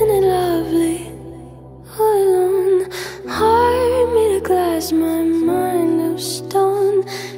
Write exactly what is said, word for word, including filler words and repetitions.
isn't it lovely? All alone, heart made of glass, my mind of stone.